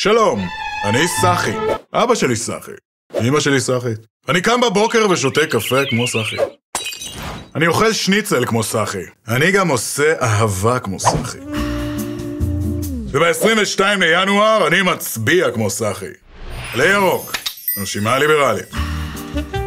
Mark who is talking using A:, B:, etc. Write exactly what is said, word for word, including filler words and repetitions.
A: שלום, אני סחי. אבא שלי סחי. אמא שלי סחי. אני קם בבוקר ושותה קפה כמו סחי. אני אוכל שניצל כמו סחי. אני גם עושה אהבה כמו סחי. וב-עשרים ושניים לינואר אני מצביע כמו סחי. לירוק, רשימה ליברלית.